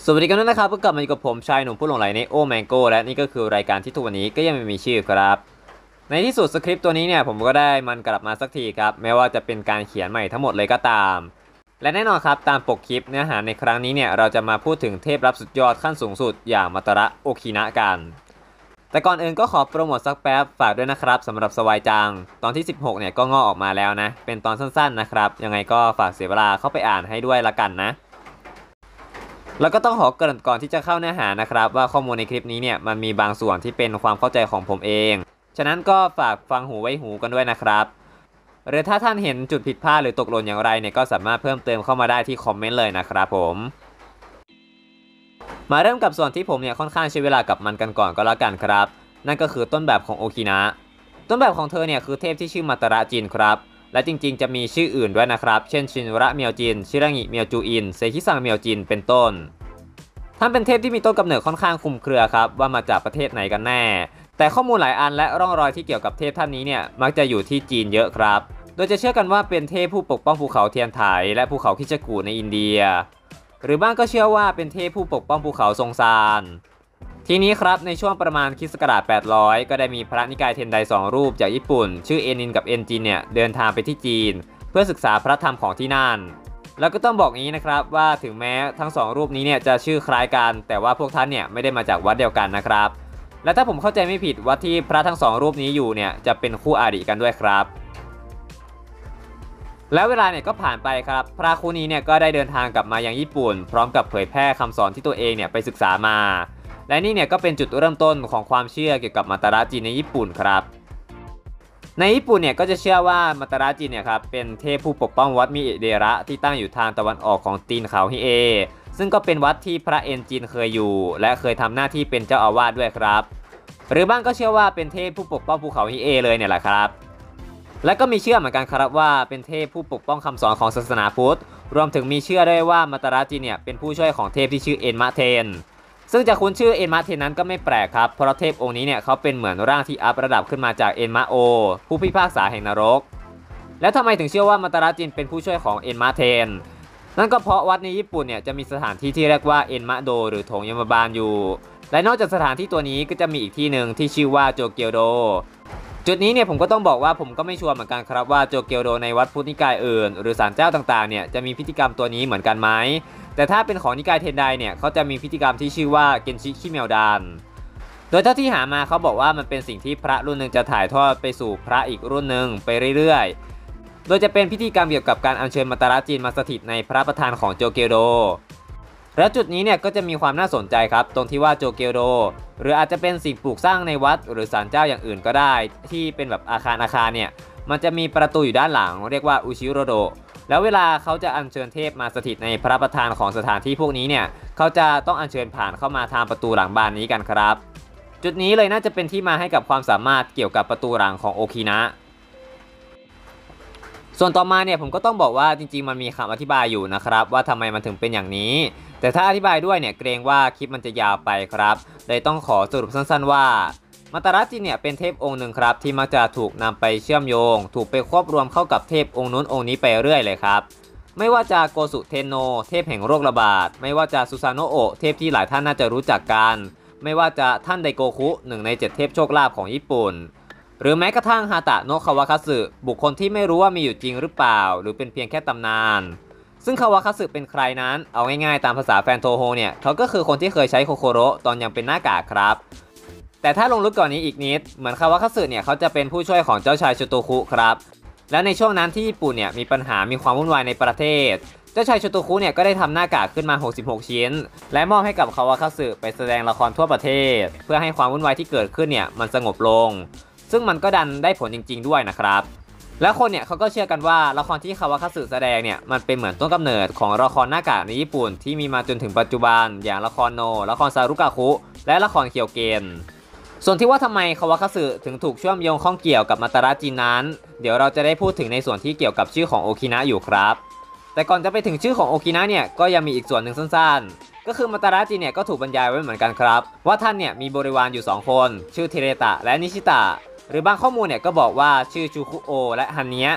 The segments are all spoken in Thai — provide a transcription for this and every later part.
สวัสดีกันด้วยนะครับเพิ่งกลับมาอยู่กับผมชายหนุ่มผู้หลงใหลในโอแมงโกและนี่ก็คือรายการที่ทุกวันนี้ก็ยังไม่มีชื่อครับในที่สุดสคริปต์ตัวนี้เนี่ยผมก็ได้มันกลับมาสักทีครับแม้ว่าจะเป็นการเขียนใหม่ทั้งหมดเลยก็ตามและแน่นอนครับตามปกคลิปเนื้อหาในครั้งนี้เนี่ยเราจะมาพูดถึงเทพรับสุดยอดขั้นสูงสุดอย่างมาตาระโอคินะกันแต่ก่อนอื่นก็ขอโปรโมทสักแป๊บฝากด้วยนะครับสำหรับสวายจังตอนที่16เนี่ยก็งอกออกมาแล้วนะเป็นตอนสั้นๆนะครับยังไงก็ฝากเสียเวลาเข้าไปอ่านให้ด้วยละกันนะแล้วก็ต้องขอเกริ่นก่อนที่จะเข้าเนื้อหานะครับว่าข้อมูลในคลิปนี้เนี่ยมันมีบางส่วนที่เป็นความเข้าใจของผมเองฉะนั้นก็ฝากฟังหูไว้หูกันด้วยนะครับหรือถ้าท่านเห็นจุดผิดพลาดหรือตกหล่นอย่างไรเนี่ยก็สามารถเพิ่มเติมเข้ามาได้ที่คอมเมนต์เลยนะครับผมมาเริ่มกับส่วนที่ผมเนี่ยค่อนข้างใช้เวลากับมันกันก่อนก็แล้วกันครับนั่นก็คือต้นแบบของโอคินะต้นแบบของเธอเนี่ยคือเทพที่ชื่อมาตาระจินครับและจริงๆจะมีชื่ออื่นด้วยนะครับเช่นชินระเมียวจินชิรางิเมียวจูอินเซคิซังเมียวจินเป็นต้นท่านเป็นเทพที่มีต้นกำเนิดค่อนข้างคลุมเครือครับว่ามาจากประเทศไหนกันแน่แต่ข้อมูลหลายอันและร่องรอยที่เกี่ยวกับเทพท่านนี้เนี่ยมักจะอยู่ที่จีนเยอะครับโดยจะเชื่อกันว่าเป็นเทพผู้ปกป้องภูเขาเทียนไถและภูเขาคิชกูในอินเดียหรือบ้างก็เชื่อว่าเป็นเทพผู้ปกป้องภูเขาซงซานทีนี้ครับในช่วงประมาณคริสต์ศักราช800ก็ได้มีพระนิกายเทนได2รูปจากญี่ปุ่นชื่อเอนินกับเอนจินเนี่ยเดินทางไปที่จีนเพื่อศึกษาพระธรรมของที่นั่นแล้วก็ต้องบอกงี้นะครับว่าถึงแม้ทั้ง2รูปนี้เนี่ยจะชื่อคล้ายกันแต่ว่าพวกท่านเนี่ยไม่ได้มาจากวัดเดียวกันนะครับและถ้าผมเข้าใจไม่ผิดวัดที่พระทั้ง2รูปนี้อยู่เนี่ยจะเป็นคู่อาริกันด้วยครับแล้วเวลาเนี่ยก็ผ่านไปครับพระคู่นี้เนี่ยก็ได้เดินทางกลับมายังญี่ปุ่นพร้อมกับเผยแพร่คำสอนที่ตัวเองเนี่ยไปศึกษามาและนี่เนี่ยก็เป็นจุดเริ่มต้นของความเชื่อเกี่ยวกับมาตาระจินในญี่ปุ่นครับในญี่ปุ่นเนี่ยก็จะเชื่อว่ามาตาระจินเนี่ยครับเป็นเทพผู้ปกป้องวัดมิเดระที่ตั้งอยู่ทางตะวันออกของตีนเขาฮิเอซึ่งก็เป็นวัดที่พระเอนจินเคยอยู่และเคยทำหน้าที่เป็นเจ้าอาวาสด้วยครับหรือบ้างก็เชื่อว่าเป็นเทพผู้ปกป้องภูเขาฮิเอเลยเนี่ยแหละครับและก็มีเชื่อเหมือนกันครับว่าเป็นเทพผู้ปกป้องคำสอนของศาสนาพุทธรวมถึงมีเชื่อได้ว่ามาตาระจินเนี่ยเป็นผู้ช่วยของเทพที่ชื่อเอ็นมะเทนซึ่งจะคุ้นชื่อเอ็นมะเทนนั้นก็ไม่แปลกครับเพราะเทพองค์นี้เนี่ยเขาเป็นเหมือนร่างที่อัพระดับขึ้นมาจากเอ็นมะโอผู้พิพากษาแห่งนรกแล้วทำไมถึงเชื่อว่ามาตาระจินเป็นผู้ช่วยของเอ็นมะเทนนั่นก็เพราะวัดในญี่ปุ่นเนี่ยจะมีสถานที่ที่เรียกว่าเอ็นมะโดหรือโถงยมบาลอยู่และนอกจากสถานที่ตัวนี้ก็จะมีอีกที่หนึ่งที่ชื่อว่าโจเกียวโดจุดนี้เนี่ยผมก็ต้องบอกว่าผมก็ไม่ชัวร์เหมือนกันครับว่าโจเกียวโดในวัดพุทธนิกายอื่นหรือศาลเจ้าต่างๆเนี่ยจะมีพิธีกรรมตัวนี้เหมือนกันไหมแต่ถ้าเป็นของนิกายเทนไดเนี่ยเขาจะมีพิธีกรรมที่ชื่อว่าเกนชิคิเมลดานโดยเท่าที่หามาเขาบอกว่ามันเป็นสิ่งที่พระรุ่นหนึ่งจะถ่ายทอดไปสู่พระอีกรุ่นหนึ่งไปเรื่อยๆโดยจะเป็นพิธีกรรมเกี่ยวกับการอัญเชิญมาตาระจินมาสถิตในพระประธานของโจเกียวโดแล้วจุดนี้เนี่ยก็จะมีความน่าสนใจครับตรงที่ว่าโจเกียวโดหรืออาจจะเป็นสิ่งปลูกสร้างในวัดหรือศาลเจ้าอย่างอื่นก็ได้ที่เป็นแบบอาคารเนี่ยมันจะมีประตูอยู่ด้านหลังเรียกว่าอุชิโรโดแล้วเวลาเขาจะอัญเชิญเทพมาสถิตในพระประธานของสถานที่พวกนี้เนี่ยเขาจะต้องอัญเชิญผ่านเข้ามาทางประตูหลังบานนี้กันครับจุดนี้เลยน่าจะเป็นที่มาให้กับความสามารถเกี่ยวกับประตูหลังของโอคินะส่วนต่อมาเนี่ยผมก็ต้องบอกว่าจริงๆมันมีคำอธิบายอยู่นะครับว่าทำไมมันถึงเป็นอย่างนี้แต่ถ้าอธิบายด้วยเนี่ยเกรงว่าคลิปมันจะยาวไปครับเลยต้องขอสรุปสั้นๆว่ามาตาระจินเนี่ยเป็นเทพองค์หนึ่งครับที่มักจะถูกนำไปเชื่อมโยงถูกไปควบรวมเข้ากับเทพองค์นู้นองค์นี้ไปเรื่อยเลยครับไม่ว่าจะโกสุเทนโนเทพแห่งโรคระบาดไม่ว่าจะซูซาโนะโอะเทพที่หลายท่านน่าจะรู้จักกันไม่ว่าจะท่านไดโกคุหนึ่งใน7เทพโชคลาภของญี่ปุ่นหรือแม้กระทั่งฮาตะโนะคาวาคัสึบุคคลที่ไม่รู้ว่ามีอยู่จริงหรือเปล่าหรือเป็นเพียงแค่ตำนานซึ่งคาวาคัสึเป็นใครนั้นเอาง่ายๆตามภาษาแฟนโทโฮเนี่ยเขาก็คือคนที่เคยใช้โคโคโระตอนยังเป็นหน้ากากครับแต่ถ้าลงลึกก่อนนี้อีกนิดเหมือนคาวาคัสึเนี่ยเขาจะเป็นผู้ช่วยของเจ้าชายโชโตคุครับและในช่วงนั้นที่ญี่ปุ่นเนี่ยมีปัญหามีความวุ่นวายในประเทศเจ้าชายโชโตคุเนี่ยก็ได้ทำหน้ากากขึ้นมา66ชิ้นและมอบให้กับคาวาคัสึไปแสดงละครทั่วประเทศเพื่อให้ความวุ่นวายที่เกิดขึ้นเนี่ยมันสงบลงซึ่งมันก็ดันได้ผลจริงๆด้วยนะครับแล้วคนเนี่ยเขาก็เชื่อกันว่าละครที่คาวาคัสึแสดงเนี่ยมันเป็นเหมือนต้นกำเนิดของละครหน้ากากในญี่ปุ่นที่มีมาจนถึงปัจจุบันอย่างละครโนละครซารุกะคุและละครเคียวเกนส่วนที่ว่าทำไมคาวาคัสึถึงถูกเชื่อมโยงข้องเกี่ยวกับมาตาระจินนั้นเดี๋ยวเราจะได้พูดถึงในส่วนที่เกี่ยวกับชื่อของโอคินะอยู่ครับแต่ก่อนจะไปถึงชื่อของโอคินะเนี่ยก็ยังมีอีกส่วนหนึ่งสั้นๆก็คือมาตาระจินเนี่ยก็ถูกบรรยายไว้เหมือนกันครับว่าท่านเนี่ยมีบริวารอยู่2คนชื่อเทเรตะและนิชิตะหรือบางข้อมูลเนี่ยก็บอกว่าชื่อชูคุโอและฮันเนะ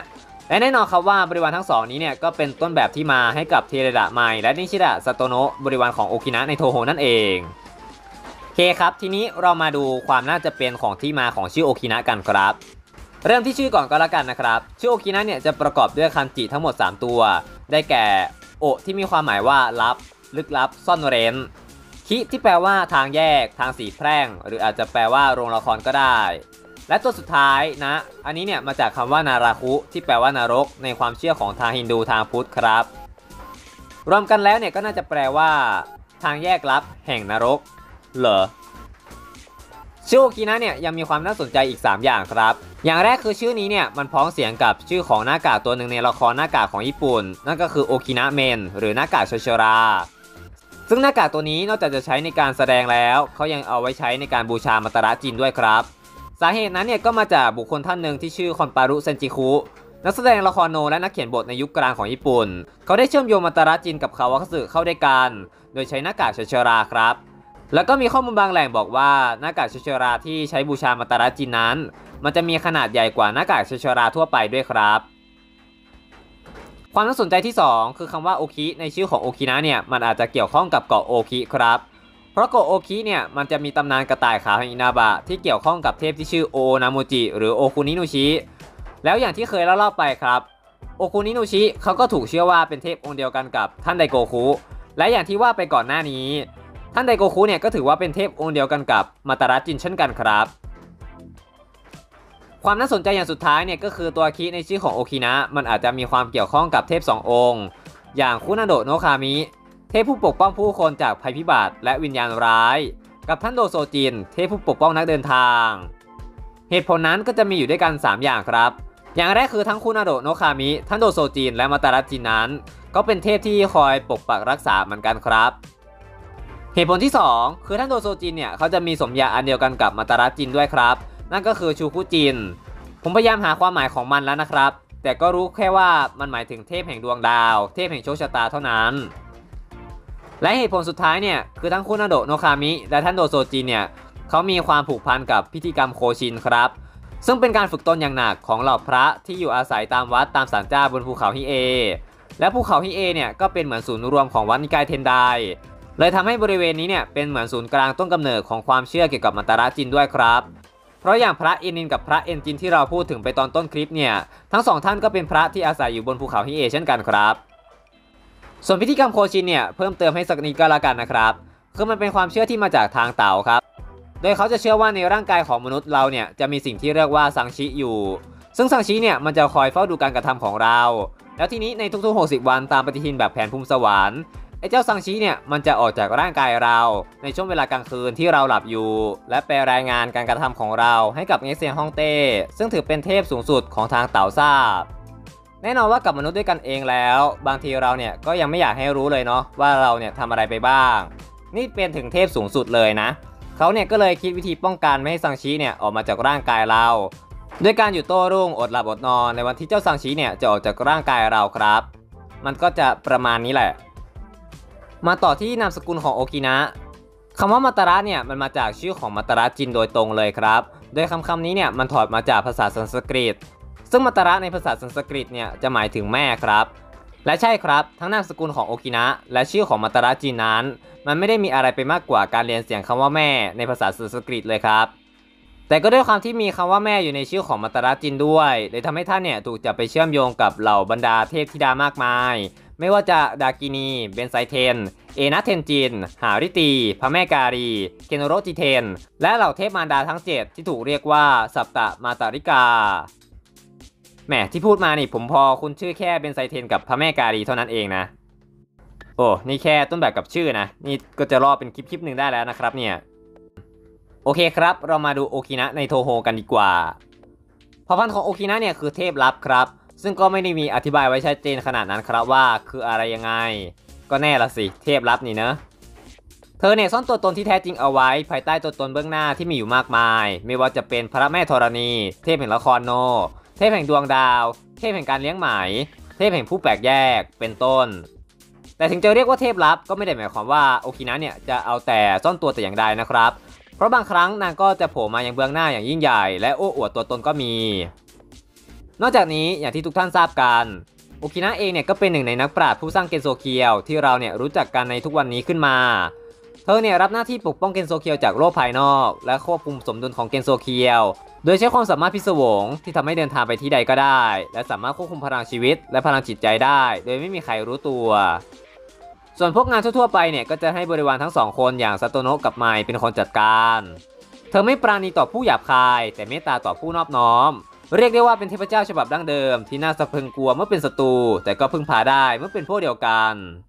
และแน่นอนครับว่าบริวารทั้งสองนี้เนี่ยก็เป็นต้นแบบที่มาให้กับเทเรดะไมและนิชิดะซาโตโนะบริวารของโอคินะในโทโฮนั่นเองโอเคครับทีนี้เรามาดูความน่าจะเป็นของที่มาของชื่อโอคินะกันครับเริ่มที่ชื่อก่อนก็แล้วกันนะครับชื่อโอคินะเนี่ยจะประกอบด้วยคันจิทั้งหมด3ตัวได้แก่โอที่มีความหมายว่าลับลึกลับซ่อนเร้นคิที่แปลว่าทางแยกทางสีแพร่งหรืออาจจะแปลว่าโรงละครก็ได้และตัวสุดท้ายนะอันนี้เนี่ยมาจากคำว่านาราคุที่แปลว่านรกในความเชื่อของทางฮินดูทางพุทธครับรวมกันแล้วเนี่ยก็น่าจะแปลว่าทางแยกลับแห่งนรกเหรอชื่อโอคินะเนี่ยยังมีความน่าสนใจอีก3อย่างครับอย่างแรกคือชื่อนี้เนี่ยมันพ้องเสียงกับชื่อของหน้ากากตัวหนึ่งในละครหน้ากากของญี่ปุ่นนั่นก็คือโอคินะเมนหรือหน้ากากเชราซึ่งหน้ากากตัวนี้นอกจากจะใช้ในการแสดงแล้วเขายังเอาไว้ใช้ในการบูชามัตระจินด้วยครับสาเหตุนั้นเนี่ยก็มาจากบุคคลท่านหนึ่งที่ชื่อคอนปารุเซนจิคุนักแสดงละครโนและนักเขียนบทในยุคกลางของญี่ปุ่นเขาได้เชื่อมโยงมัตระจินกับคาวาคัตสึเข้าด้วยกันโดยใช้หน้ากากเชราครับแล้วก็มีข้อมูลบางแหล่งบอกว่าหน้ากากเชราที่ใช้บูชามัตระจินนั้นมันจะมีขนาดใหญ่กว่าหน้ากากเชราทั่วไปด้วยครับความน่าสนใจที่2คือคำว่าโอคิในชื่อของโอคินะเนี่ยมันอาจจะเกี่ยวข้องกับเกาะโอคิครับเพราะเกาะโอคิเนี่ยมันจะมีตำนานกระต่ายขาวแห่งอินาบะที่เกี่ยวข้องกับเทพที่ชื่อโอนาโมจิหรือโอคุนินุชิแล้วอย่างที่เคยเล่าไปครับโอคุนินุชิเขาก็ถูกเชื่อว่าเป็นเทพองค์เดียวกันกับท่านไดโกคุและอย่างที่ว่าไปก่อนหน้านี้ท่านไดโกคุเนี่ยก็ถือว่าเป็นเทพองค์เดียวกันกับมัตระจินเช่นกันครับความน่าสนใจอย่างสุดท้ายเนี่ยก็คือตัวคิในชื่อของโอคินะมันอาจจะมีความเกี่ยวข้องกับเทพ2องค์อย่างคุนาโดะโนะคามิเทพผู้ปกป้องผู้คนจากภัยพิบัติและวิญญาณร้ายกับท่านโดโซจินเทพผู้ปกป้องนักเดินทางเหตุผลนั้นก็จะมีอยู่ด้วยกัน3อย่างครับอย่างแรกคือทั้งคุนาโดะโนะคามิท่านโดโซจินและมัตระจินนั้นก็เป็นเทพที่คอยปกปักรักษาเหมือนกันครับเหตุผลที่2คือท่านโดโซจินเนี่ยเขาจะมีสมญาอันเดียวกันกับมัตระจินด้วยครับนั่นก็คือชูคุจินผมพยายามหาความหมายของมันแล้วนะครับแต่ก็รู้แค่ว่ามันหมายถึงเทพแห่งดวงดาวเทพแห่งโชคชะตาเท่านั้นและเหตุผลสุดท้ายเนี่ยคือทั้งคุนาโดะโนะคามิและท่านโดโซจินเนี่ยเขามีความผูกพันกับพิธีกรรมโคชินครับซึ่งเป็นการฝึกตนอย่างหนักของเหล่าพระที่อยู่อาศัยตามวัดตามศาลเจ้าบนภูเขาฮิเอและภูเขาฮิเอเนี่ยก็เป็นเหมือนศูนย์รวมของวัดนิกายเทนไดเลยทำให้บริเวณนี้เนี่ยเป็นเหมือนศูนย์กลางต้นกำเนิดของความเชื่อเกี่ยวกับมัตระจินด้วยครับเพราะอย่างพระเอนินกับพระเอนจินที่เราพูดถึงไปตอนต้นคลิปเนี่ยทั้งสองท่านก็เป็นพระที่อาศัยอยู่บนภูเขาฮิเอเช่นกันครับส่วนพิธีกรรมโคชินเนี่ยเพิ่มเติมให้สักนิดก็แล้วกันนะครับคือมันเป็นความเชื่อที่มาจากทางเต่าครับโดยเขาจะเชื่อว่าในร่างกายของมนุษย์เราเนี่ยจะมีสิ่งที่เรียกว่าซังชิอยู่ซึ่งซังชิเนี่ยมันจะคอยเฝ้าดูการกระทำของเราแล้วทีนี้ในทุกๆ60วันตามปฏิทินแบบแผนภูมิสวรรค์ไอ้เจ้าซังชิเนี่ยมันจะออกจากร่างกายเราในช่วงเวลากลางคืนที่เราหลับอยู่และไปรายงานการกระทำของเราให้กับเงเซียงฮ่องเต้ซึ่งถือเป็นเทพสูงสุดของทางเต่าทราบแน่นอนว่ากับมนุษย์ด้วยกันเองแล้วบางทีเราเนี่ยก็ยังไม่อยากให้รู้เลยเนาะว่าเราเนี่ยทำอะไรไปบ้างนี่เป็นถึงเทพสูงสุดเลยนะเขาเนี่ยก็เลยคิดวิธีป้องกันไม่ให้ซังชิเนี่ยออกมาจากร่างกายเราด้วยการอยู่โต้รุ่งอดหลับอดนอนในวันที่เจ้าซังชิเนี่ยจะออกจากร่างกายเราครับมันก็จะประมาณนี้แหละมาต่อที่นามสกุลของโอคินะคำว่ามัตระเนี่ยมันมาจากชื่อของมัตระจินโดยตรงเลยครับโดยคำนี้เนี่ยมันถอดมาจากภาษาสันสกฤตซึ่งมัตระในภาษาสันสกฤตเนี่ยจะหมายถึงแม่ครับและใช่ครับทั้งนามสกุลของโอคินะและชื่อของมัตระจินนั้นมันไม่ได้มีอะไรไปมากกว่าการเรียนเสียงคำว่าแม่ในภาษาสันสกฤตเลยครับแต่ก็ด้วยความที่มีคำว่าแม่อยู่ในชื่อของมัตระจินด้วยเลยทำให้ท่านเนี่ยถูกจับไปเชื่อมโยงกับเหล่าบรรดาเทพธิดามากมายไม่ว่าจะดากินีเบนไซเทนเอนะเทนจินหาริตีพระแม่การีเคนโรจิเทนและเหล่าเทพมารดาทั้ง7ที่ถูกเรียกว่าสัปตะมาตาริกาแหมที่พูดมานี่ผมพอคุณชื่อแค่เบนไซเทนกับพระแม่การีเท่านั้นเองนะโอ้นี่แค่ต้นแบบกับชื่อนะนี่ก็จะรอเป็นคลิปหนึ่งได้แล้วนะครับเนี่ยโอเคครับเรามาดูโอคินะในโทโฮกันดีกว่าเผ่าพันธุ์ของโอคินะเนี่ยคือเทพลับครับซึ่งก็ไม่ได้มีอธิบายไว้ชัดเจนขนาดนั้นครับว่าคืออะไรยังไงก็แน่ละสิเทพลับนี่เนอะเธอเนี่ยซ่อนตัวตนที่แท้จริงเอาไว้ภายใต้ตัวตนเบื้องหน้าที่มีอยู่มากมายไม่ว่าจะเป็นพระแม่ธรณีเทพแห่งละครโนเทพแห่งดวงดาวเทพแห่งการเลี้ยงไหมเทพแห่งผู้แปลกแยกเป็นต้นแต่ถึงจะเรียกว่าเทพลับก็ไม่ได้หมายความว่าโอคินะเนี่ยจะเอาแต่ซ่อนตัวแต่อย่างใดนะครับเพราะบางครั้งนางก็จะโผล่มาอย่างเบื้องหน้าอย่างยิ่งใหญ่และโอ้อวดตัวตนก็มีนอกจากนี้อย่างที่ทุกท่านทราบกันโอคินะเองเนี่ยก็เป็นหนึ่งในนักปราชญ์ผู้สร้างเกนโซเคียวที่เราเนี่ยรู้จักกันในทุกวันนี้ขึ้นมาเธอเนี่ยรับหน้าที่ปกป้องเกนโซเคียวจากโลกภายนอกและควบคุมสมดุลของเกนโซเคียวโดยใช้ความสามารถพิศวงที่ทำให้เดินทางไปที่ใดก็ได้และสามารถควบคุมพลังชีวิตและพลังจิตใจได้โดยไม่มีใครรู้ตัวส่วนพวกงานทั่วๆไปเนี่ยก็จะให้บริวารทั้งสองคนอย่างซาโตโนะกับไมเป็นคนจัดการเธอไม่ปราณีต่อผู้หยาบคายแต่เมตตาต่อผู้นอบน้อมเรียกได้ว่าเป็นเทพเจ้าฉบับดั้งเดิมที่น่าสะพรึงกลัวเมื่อเป็นศัตรูแต่ก็พึ่งพาได้เมื่อเป็นพวกเดียวกัน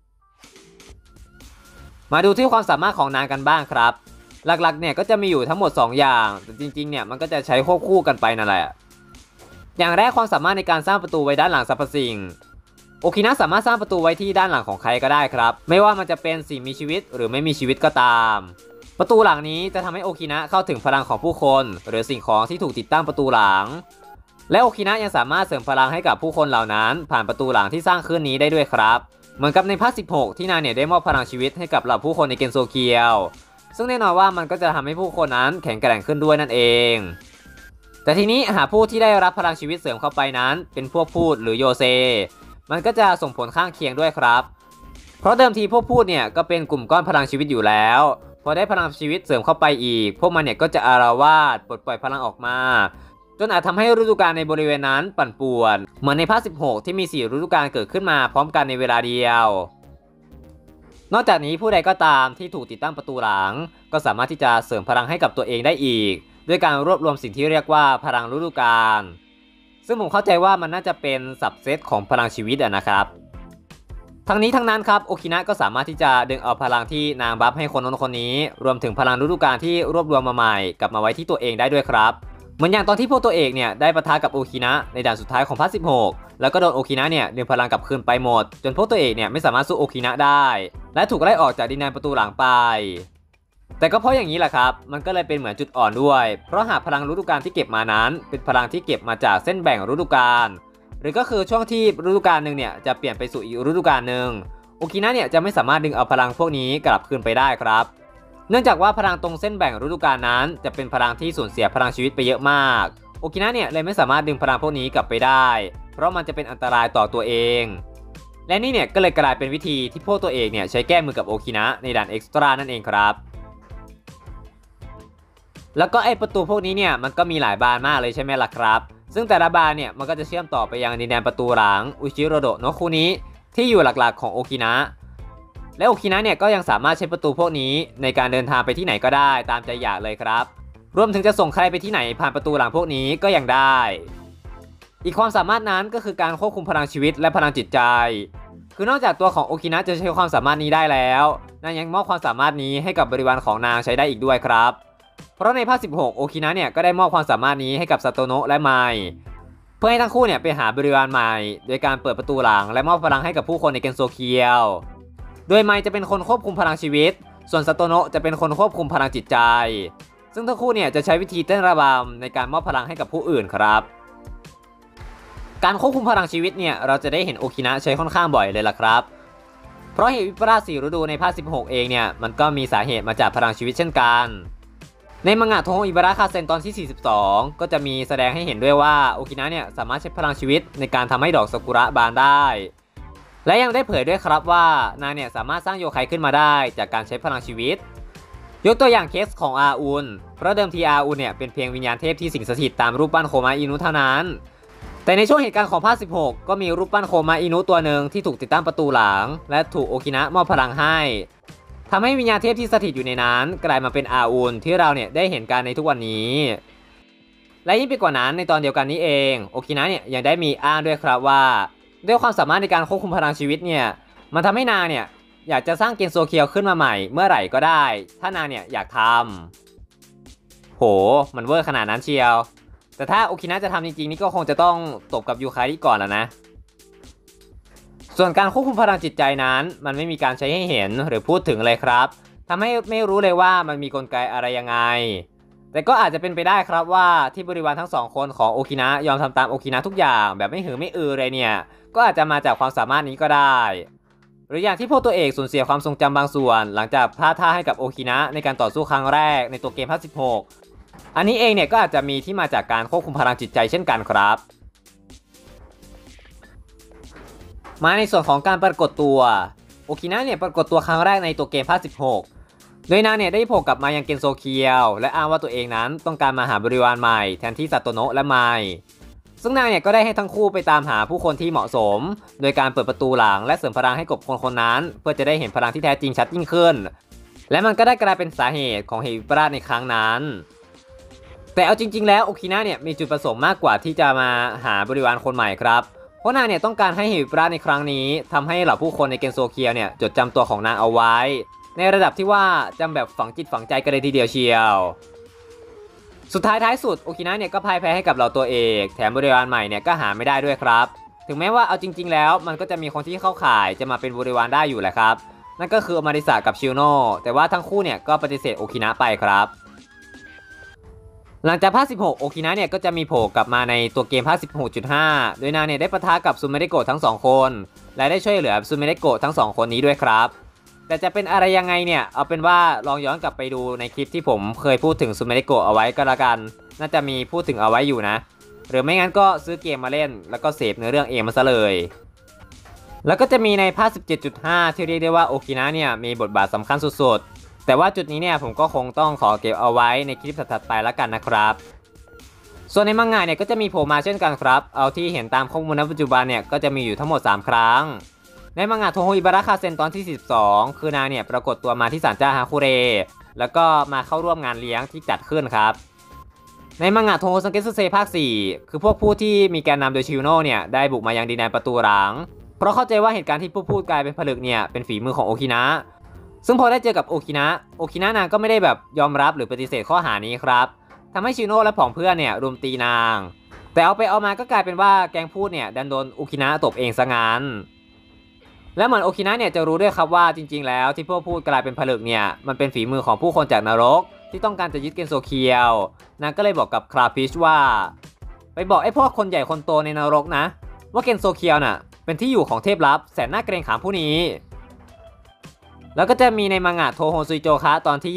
มาดูที่ความสามารถของนางกันบ้างครับหลักๆเนี่ยก็จะมีอยู่ทั้งหมด2อย่างแต่จริงๆเนี่ยมันก็จะใช้ควบคู่กันไปนั่นแหละอย่างแรกความสามารถในการสร้างประตูไว้ด้านหลังสรรพสิ่งโอคินะสามารถสร้างประตูไว้ที่ด้านหลังของใครก็ได้ครับไม่ว่ามันจะเป็นสิ่งมีชีวิตหรือไม่มีชีวิตก็ตามประตูหลังนี้จะทำให้โอคินะเข้าถึงพลังของผู้คนหรือสิ่งของที่ถูกติดตั้งประตูหลังและโอคินะยังสามารถเสริมพลังให้กับผู้คนเหล่านั้นผ่านประตูหลังที่สร้างขึ้นนี้ได้ด้วยครับเหมือนกับในภาค 16 ที่นางเนี่ยได้มอบพลังชีวิตให้กับเหล่าผู้คนในเกนโซเคียวซึ่งแน่นอนว่ามันก็จะทำให้ผู้คนนั้นแข็งแกร่งขึ้นด้วยนั่นเองแต่ทีนี้หากผู้ที่ได้รับพลังชีวิตเสริมเข้าไปนั้นเป็นพวกพูดหรือโยเซมันก็จะส่งผลข้างเคียงด้วยครับเพราะเดิมทีพวกพูดเนี่ยก็เป็นกลุ่มก้อนพลังชีวิตอยู่แล้วพอได้พลังชีวิตเสริมเข้าไปอีกพวกมันเนี่ยก็จะอาละวาดปลดปล่อยพลังออกมาจนอาจทำให้ฤดูกาลในบริเวณนั้นปั่นป่วนเหมือนในภาค 16 ที่มี4ฤดูกาลเกิดขึ้นมาพร้อมกันในเวลาเดียวนอกจากนี้ผู้ใดก็ตามที่ถูกติดตั้งประตูหลังก็สามารถที่จะเสริมพลังให้กับตัวเองได้อีกด้วยการรวบรวมสิ่งที่เรียกว่าพลังฤดูกาลซึ่งผมเข้าใจว่ามันน่าจะเป็นสับเซตของพลังชีวิตนะครับทั้งนี้ทั้งนั้นครับโอคินะก็สามารถที่จะดึงเอาพลังที่นางบัฟให้คนนั้นคนนี้รวมถึงพลังฤดูกาลที่รวบรวมมาใหม่กลับมาไว้ที่ตัวเองได้ด้วยครับเหมือนอย่างตอนที่พวกตัวเอกเนี่ยได้ปะทะกับโอคินะในด่านสุดท้ายของภาค 16แล้วก็โดนโอคินะเนี่ยดึงพลังกลับคืนไปหมดจนพวกตัวเอกเนี่ยไม่สามารถสู้โอคินะได้และถูกไล่ออกจากดินแดนประตูหลังไปแต่ก็เพราะอย่างนี้แหละครับมันก็เลยเป็นเหมือนจุดอ่อนด้วยเพราะหากพลังฤดูกาลที่เก็บมานั้นเป็นพลังที่เก็บมาจากเส้นแบ่งฤดูกาลหรือก็คือช่วงที่ฤดูกาลหนึ่งเนี่ยจะเปลี่ยนไปสู่อีกฤดูกาลหนึ่งโอคินะเนี่ยจะไม่สามารถดึงเอาพลังพวกนี้กลับคืนไปได้ครับเนื่องจากว่าพลังตรงเส้นแบ่งฤดูกาลนั้นจะเป็นพลังที่สูญเสียพลังชีวิตไปเยอะมากโอคินะเนี่ยเลยไม่สามารถดึงพลังพวกนี้กลับไปได้เพราะมันจะเป็นอันตรายต่อตัวเองและนี่เนี่ยก็เลยกลายเป็นวิธีที่พวกตัวเอกเนี่ยใช้แก้มือกับโอคินะในด่านเอ็กซ์ตร้านั่นเองครับแล้วก็ไอประตูพวกนี้เนี่ยมันก็มีหลายบานมากเลยใช่ไหมล่ะครับซึ่งแต่ละบานเนี่ยมันก็จะเชื่อมต่อไปยังดินแดนประตูหลังอุชิโรโดะโนะคุนิที่อยู่หลักๆของโอคินะและโอคินะเนี่ยก็ยังสามารถใช้ประตูพวกนี้ในการเดินทางไปที่ไหนก็ได้ตามใจอยากเลยครับรวมถึงจะส่งใครไปที่ไหนผ่านประตูหลังพวกนี้ก็ยังได้อีกความสามารถนั้นก็คือการควบคุมพลังชีวิตและพลังจิตใจคือนอกจากตัวของโอคินะจะใช้ความสามารถนี้ได้แล้วนางยังมอบความสามารถนี้ให้กับบริวารของนางใช้ได้อีกด้วยครับเพราะในภาค 16 โอคินะเนี่ยก็ได้มอบความสามารถนี้ให้กับซาโตโนะและไมเพื่อให้ทั้งคู่เนี่ยไปหาบริวารใหม่โดยการเปิดประตูหลังและมอบพลังให้กับผู้คนในเกนโซเคียวโดยไมจะเป็นคนควบคุมพลังชีวิตส่วนซาโตโนะจะเป็นคนควบคุมพลังจิตใจซึ่งทั้งคู่เนี่ยจะใช้วิธีเต้นระบำในการมอบพลังให้กับผู้อื่นครับการควบคุมพลังชีวิตเนี่ยเราจะได้เห็นโอคินะใช้ค่อนข้างบ่อยเลยล่ะครับเพราะเหตุวิปลาส4ฤดูในภาค 16 เองเนี่ยมันก็มีสาเหตุมาจากพลังชีวิตเช่นกันในมังงะโทโฮอิบาระคาเซนตอนที่ 42 ก็จะมีแสดงให้เห็นด้วยว่าโอคินะเนี่ยสามารถใช้พลังชีวิตในการทำให้ดอกซากุระบานได้และยังได้เผยด้วยครับว่านางเนี่ยสามารถสร้างโยไคขึ้นมาได้จากการใช้พลังชีวิตยกตัวอย่างเคสของอาอุนเพราะเดิมทีอาอุนเนี่ยเป็นเพียงวิญญาณเทพที่สิงสถิตตามรูปปั้นโคมาอินุเท่านั้นแต่ในช่วงเหตุการณ์ของภาค 16 ก็มีรูปปั้นโคมาอินุตัวหนึ่งที่ถูกติดตั้งประตูหลังและถูกโอคินะมอบพลังให้ทำให้วิญญาณเทพที่สถิตอยู่ในนั้นกลายมาเป็นอาอุนที่เราเนี่ยได้เห็นกันในทุกวันนี้และยิ่งไปกว่านั้นในตอนเดียวกันนี้เองโอคินะเนี่ยยังได้มีอ้างด้วยครับว่าด้วยความสามารถในการควบคุมพลังชีวิตเนี่ยมันทำให้นางเนี่ยอยากจะสร้างเกนโซเคียวขึ้นมาใหม่เมื่อไหร่ก็ได้ถ้านางเนี่ยอยากทำโหมันเวอร์ขนาดนั้นเชียวแต่ถ้าโอคินะจะทำจริงๆนี่ก็คงจะต้องตบกับยูคาริก่อนแล้วนะส่วนการควบคุมพลังจิตใจนั้นมันไม่มีการใช้ให้เห็นหรือพูดถึงเลยครับทำให้ไม่รู้เลยว่ามันมีกลไกอะไรยังไงแต่ก็อาจจะเป็นไปได้ครับว่าที่บริวารทั้งสองคนของโอคินะยอมทำตามโอคินะทุกอย่างแบบไม่หือไม่อือเลยเนี่ยก็อาจจะมาจากความสามารถนี้ก็ได้หรืออย่างที่พวกตัวเอกสูญเสียความทรงจำบางส่วนหลังจากพลาดท่าให้กับโอคินะในการต่อสู้ครั้งแรกในตัวเกมภาค 16 อันนี้เองเนี่ยก็อาจจะมีที่มาจากการควบคุมพลังจิตใจเช่นกันครับมาในส่วนของการปรากฏตัวโอคินะเนี่ยปรากฏตัวครั้งแรกในตัวเกมภาค 16 โดยนางเนี่ยได้โผล่กลับมายังเกนโซเคียวและอ้างว่าตัวเองนั้นต้องการมาหาบริวารใหม่แทนที่ซาโตโนะและไมซึ่งนางเนี่ยก็ได้ให้ทั้งคู่ไปตามหาผู้คนที่เหมาะสมโดยการเปิดประตูหลังและเสริมพลังให้กับคนคนนั้นเพื่อจะได้เห็นพลังที่แท้จริงชัดยิ่งขึ้นและมันก็ได้กลายเป็นสาเหตุของเหตุวิปลาสในครั้งนั้นแต่เอาจริงๆแล้วโอคินะเนี่ยมีจุดประสงค์มากกว่าที่จะมาหาบริวารคนใหม่ครับเพราะนางเนี่ยต้องการให้เหตุวิปลาสในครั้งนี้ทำให้เหล่าผู้คนในเกนโซเคียวเนี่ยจดจำตัวของนางเอาไว้ในระดับที่ว่าจำแบบฝังจิตฝังใจกันเลยทีเดียวเชียวสุดท้ายสุดโอคินะเนี่ยก็พ่ายแพ้ให้กับเหล่าตัวเอกแถมบริวารใหม่เนี่ยก็หาไม่ได้ด้วยครับถึงแม้ว่าเอาจริงๆแล้วมันก็จะมีคนที่เข้าข่ายจะมาเป็นบริวารได้อยู่แหละครับนั่นก็คืออมาริสะกับชิโนะแต่ว่าทั้งคู่เนี่ยก็ปฏิเสธโอคินะไปครับหลังจากภาค 16 โอคินะเนี่ยก็จะมีโผล่กลับมาในตัวเกมภาค 16.5 โดยนางเนี่ยได้ปะทะกับซูเมเดโกะทั้ง2คนและได้ช่วยเหลือซูเมเดโกะทั้ง2คนนี้ด้วยครับแต่จะเป็นอะไรยังไงเนี่ยเอาเป็นว่าลองย้อนกลับไปดูในคลิปที่ผมเคยพูดถึงซูเมเดโกะเอาไว้ก็แล้วกันน่าจะมีพูดถึงเอาไว้อยู่นะหรือไม่งั้นก็ซื้อเกมมาเล่นแล้วก็เสพเนื้อเรื่องเองมาซะเลยแล้วก็จะมีในภาค 17.5 ที่เรียกได้ว่าโอคินะเนี่ยมีบทบาทสำคัญสุดๆแต่ว่าจุดนี้เนี่ยผมก็คงต้องขอเก็บเอาไว้ในคลิปถัดๆไปแล้วกันนะครับส่วนในมังงะเนี่ยก็จะมีโผล่มาเช่นกันครับเอาที่เห็นตามข้อมูลณปัจจุบันเนี่ยก็จะมีอยู่ทั้งหมด3ครั้งในมังงะโทโฮอิบาระคาเซนตอนที่42คือนางเนี่ยปรากฏตัวมาที่ศาลเจ้าฮาคุเรแล้วก็มาเข้าร่วมงานเลี้ยงที่จัดขึ้นครับในมังงะโทโฮซังเกสึเซภาค 4คือพวกผู้ที่มีแกนนำโดยชิโนะเนี่ยได้บุกมายังดินแดนประตูหลังเพราะเข้าใจว่าเหตุการณ์ที่ผู้พูดกลายเป็นผลึกเนี่ยเป็นฝีมือของโอคินะซึ่งพอได้เจอกับโอคินะนางก็ไม่ได้แบบยอมรับหรือปฏิเสธข้อหานี้ครับทำให้ชิโนะและผองเพื่อนเนี่ยรุมตีนางแต่เอาไปเอามาก็กลายเป็นว่าแกงพูดเนี่ยดันโดนโอคินะตบเองซะงั้นและเหมือนโอคินะเนี่ยจะรู้ด้วยครับว่าจริงๆแล้วที่พวกพูดกลายเป็นผลึกเนี่ยมันเป็นฝีมือของผู้คนจากนรกที่ต้องการจะยึดเกนโซเคียวนางก็เลยบอกกับคราฟิชว่าไปบอกไอ้พวกคนใหญ่คนโตในนรกนะว่าเกนโซเคียวน่ะเป็นที่อยู่ของเทพลับแสนน่าเกรงขามผู้นี้แล้วก็จะมีในมังงะโทโฮซุยโจคะตอนที่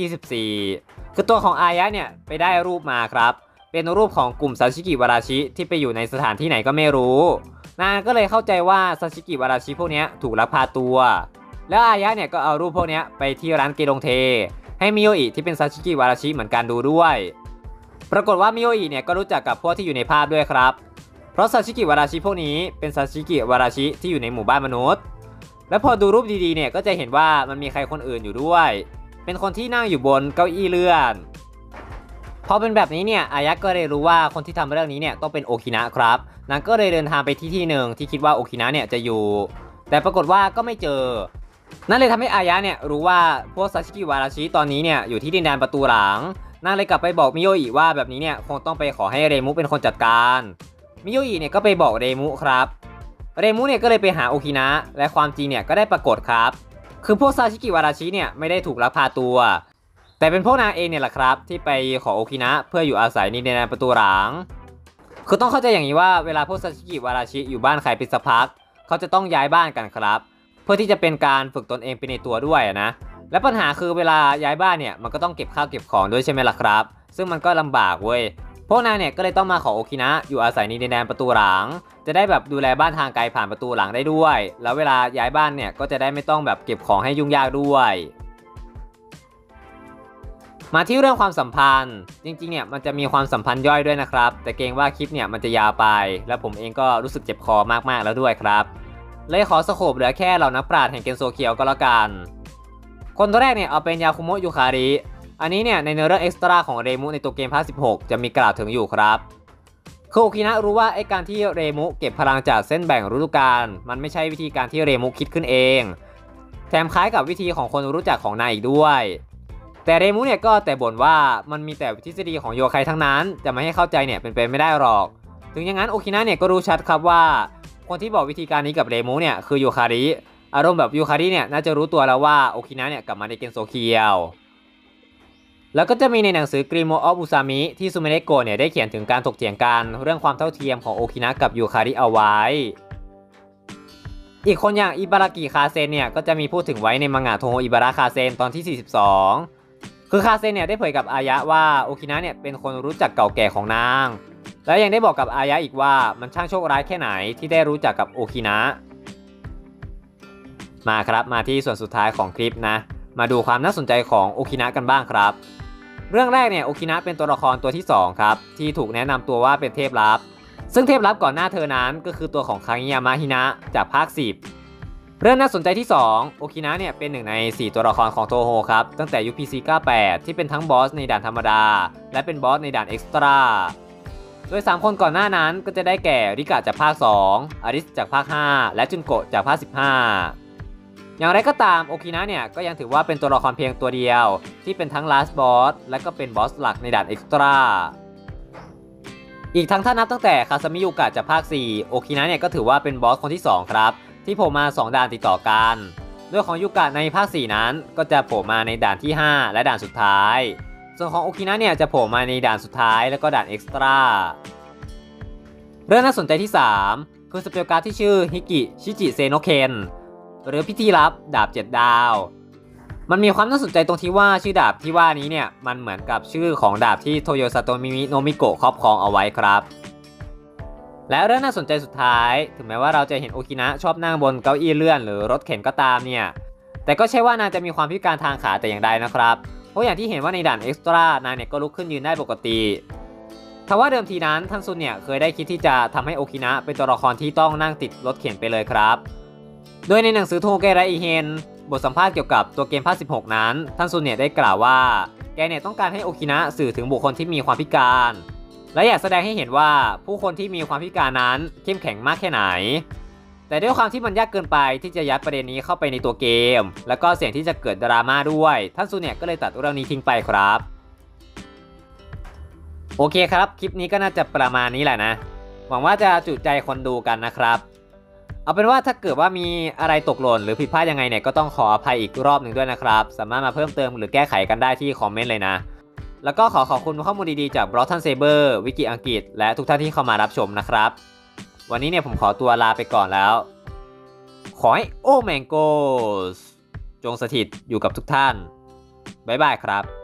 24คือตัวของอายะเนี่ยไปได้รูปมาครับเป็นรูปของกลุ่มซาชิกิวาราชิที่ไปอยู่ในสถานที่ไหนก็ไม่รู้นางก็เลยเข้าใจว่าซาชิกิวาราชิพวกนี้ถูกลักพาตัวแล้วอายะเนี่ยก็เอารูปพวกนี้ไปที่ร้านเกดงเทให้มิโยอิที่เป็นซาชิกิวาราชิเหมือนกันดูด้วยปรากฏว่ามิโยอิเนี่ยก็รู้จักกับพวกที่อยู่ในภาพด้วยครับเพราะซาชิกิวาราชิพวกนี้เป็นซาชิกิวาราชิที่อยู่ในหมู่บ้านมนุษย์และพอดูรูปดีๆเนี่ยก็จะเห็นว่ามันมีใครคนอื่นอยู่ด้วยเป็นคนที่นั่งอยู่บนเก้าอี้เลื่อนพอเป็นแบบนี้เนี่ยอายะก็เลยรู้ว่าคนที่ทำเรื่องนี้เนี่ยต้องเป็นโอคินะครับนางก็เลยเดินทางไปที่หนึ่งที่คิดว่าโอคินะเนี่ยจะอยู่แต่ปรากฏว่าก็ไม่เจอนั่นเลยทำให้อายะเนี่ยรู้ว่าพวกซาชิกิวาราชิตอนนี้เนี่ยอยู่ที่ดินแดนประตูหลังนางเลยกลับไปบอกมิโยอิว่าแบบนี้เนี่ยคงต้องไปขอให้เรมุเป็นคนจัดการมิโยอิเนี่ยก็ไปบอกเรมุครับเรมุเนี่ยก็เลยไปหาโอคินะและความจริงเนี่ยก็ได้ปรากฏครับคือพวกซาชิกิวาราชิเนี่ยไม่ได้ถูกลักพาตัวแต่เป็นพวกนางเองเนี่ยแหละครับที่ไปขอโอคินะเพื่ออยู่อาศัยในดินแดนประตูหลังคือต้องเข้าใจอย่างนี้ว่าเวลาพวกซาชิกิวาราชิอยู่บ้านใครเป็นสักพักเขาจะต้องย้ายบ้านกันครับเพื่อที่จะเป็นการฝึกตนเองไปในตัวด้วยนะและปัญหาคือเวลาย้ายบ้านเนี่ยมันก็ต้องเก็บข้าวเก็บของด้วยใช่ไหมล่ะครับซึ่งมันก็ลำบากเว้ยพวกนางเนี่ยก็เลยต้องมาขอโอคินะอยู่อาศัยในดินแดนประตูหลังจะได้แบบดูแลบ้านทางไกลผ่านประตูหลังได้ด้วยแล้วเวลาย้ายบ้านเนี่ยก็จะได้ไม่ต้องแบบเก็บของให้ยุ่งยากด้วยมาที่เรื่องความสัมพันธ์จริงๆเนี่ยมันจะมีความสัมพันธ์ย่อยด้วยนะครับแต่เกรงว่าคลิปเนี่ยมันจะยาวไปและผมเองก็รู้สึกเจ็บคอมากๆแล้วด้วยครับเลยขอสโคปเหลือแค่เหล่านักปราชญ์แห่งเกนโซเคียวก็แล้วกันคนแรกเนี่ยเอาเป็นยาคุโมะยูคาริอันนี้เนี่ยในเนื้อเรื่องเอ็กซ์ตร้าของเรมุในตัวเกมภาค 16จะมีกล่าวถึงอยู่ครับคือโอคินะรู้ว่าไอ้การที่เรมุเก็บพลังจากเส้นแบ่งฤดูกาลมันไม่ใช่วิธีการที่เรมุคิดขึ้นเองแถมคล้ายกับวิธีของคนรู้จักของนายอีกด้วยแต่เรมุเนี่ยก็แต่บ่นว่ามันมีแต่ทฤษฎีของโยไคทั้งนั้นจะไม่ให้เข้าใจเนี่ยเป็นไปไม่ได้หรอกถึงอย่างนั้นโอคินะเนี่ยก็รู้ชัดครับว่าคนที่บอกวิธีการนี้กับเรมุเนี่ยคือยูคาริอารมณ์แบบยูคาริเนี่ยน่าจะรู้ตัวแล้วว่าโอคินะเนี่ยกลับมาในเกนโซเคียวแล้วก็จะมีในหนังสือ Grimoire of Usami ที่ซูเมเดโกะเนี่ยได้เขียนถึงการถกเถียงกันเรื่องความเท่าเทียมของโอคินะกับยูคาริเอาไว้อีกคนอย่างอิบารากิคาเซนเนี่ยก็จะมีพูดถึงไว้ในมังงะโทโฮอิบาระคาเซนตอนที่ 42คือคาเซนเนี่ยได้เผยกับอายะว่าโอคินะเนี่ยเป็นคนรู้จักเก่าแก่ของนางและยังได้บอกกับอายะอีกว่ามันช่างโชคร้ายแค่ไหนที่ได้รู้จักกับโอคินะมาครับมาที่ส่วนสุดท้ายของคลิปนะมาดูความน่าสนใจของโอคินะกันบ้างครับเรื่องแรกเนี่ยโอคินะเป็นตัวละครตัวที่2ครับที่ถูกแนะนำตัวว่าเป็นเทพลับซึ่งเทพลับก่อนหน้าเธอนั้นก็คือตัวของคางิยามะฮินะจากภาค10เรื่องน่าสนใจที่2โอคินะเนี่ยเป็นหนึ่งใน4ตัวละครของโทโฮครับตั้งแต่ยุค PC 98ที่เป็นทั้งบอสในด่านธรรมดาและเป็นบอสในด่านเอ็กซ์ตร้าโดย3คนก่อนหน้านั้นก็จะได้แก่ริกะจากภาค2อาริสจากภาค5และจุนโกะจากภาค15อย่างไรก็ตามโอคินะเนี่ยก็ยังถือว่าเป็นตัวละครเพียงตัวเดียวที่เป็นทั้ง Last Boss และก็เป็นบอสหลักในด่านเอ็กซ์ตร้าอีกทั้งถ้านับตั้งแต่คาซามิยุกะจากภาค4โอคินะเนี่ยก็ถือว่าเป็นบอสคนที่2ครับที่โผล่มา2ด่านติดต่อกันโดยของยุกะในภาค4นั้นก็จะโผล่มาในด่านที่5และด่านสุดท้ายส่วนของโอคินะเนี่ยจะโผล่มาในด่านสุดท้ายแล้วก็ด่านเอ็กซ์ตร้าเรื่องน่าสนใจที่3คือสเปลการ์ดที่ชื่อฮิกิชิจิเซโนเคนหรือพิธีลับดาบ7 ดาวมันมีความน่าสนใจตรงที่ว่าชื่อดาบที่ว่านี้เนี่ยมันเหมือนกับชื่อของดาบที่โทโยซาโตมิมิโนมิโกะครอบครองเอาไว้ครับและเรื่องน่าสนใจสุดท้ายถึงแม้ว่าเราจะเห็นโอคินะชอบนั่งบนเก้าอี้เลื่อนหรือรถเข็นก็ตามเนี่ยแต่ก็ใช่ว่านางจะมีความพิการทางขาแต่อย่างใดนะครับเพราะอย่างที่เห็นว่าในด่านเอ็กซ์ตร้านางเนี่ยก็ลุกขึ้นยืนได้ปกติทว่าเดิมทีนั้นท่านซุนเนี่ยเคยได้คิดที่จะทำให้โอคินะเป็นตัวละครที่ต้องนั่งติดรถเข็นไปเลยครับโดยในหนังสือโทเกะอิเฮนบทสัมภาษณ์เกี่ยวกับตัวเกมภาค16นั้นท่านซุนเนี่ยได้กล่าวว่าแกเนี่ยต้องการให้โอคินะสื่อถึงบุคคลที่มีความพิการและอยากแสดงให้เห็นว่าผู้คนที่มีความพิการนั้นเข้มแข็งมากแค่ไหนแต่ด้วยความที่มันยากเกินไปที่จะยัดประเด็นนี้เข้าไปในตัวเกมแล้วก็เสี่ยงที่จะเกิดดราม่าด้วยท่านซุนเนี่ยก็เลยตัดเรื่องนี้ทิ้งไปครับโอเคครับคลิปนี้ก็น่าจะประมาณนี้แหละนะหวังว่าจะจุใจคนดูกันนะครับเอาเป็นว่าถ้าเกิดว่ามีอะไรตกหล่นหรือผิดพลาดยังไงเนี่ยก็ต้องขออภัยอีกรอบหนึ่งด้วยนะครับสามารถมาเพิ่มเติมหรือแก้ไขกันได้ที่คอมเมนต์เลยนะแล้วก็ขอบคุณข้อมูลดีๆจาก Broughton Saber วิกิอังกฤษและทุกท่านที่เข้ามารับชมนะครับวันนี้เนี่ยผมขอตัวลาไปก่อนแล้วขอให้โอแมงโกสจงสถิตอยู่กับทุกท่านบ๊ายบายครับ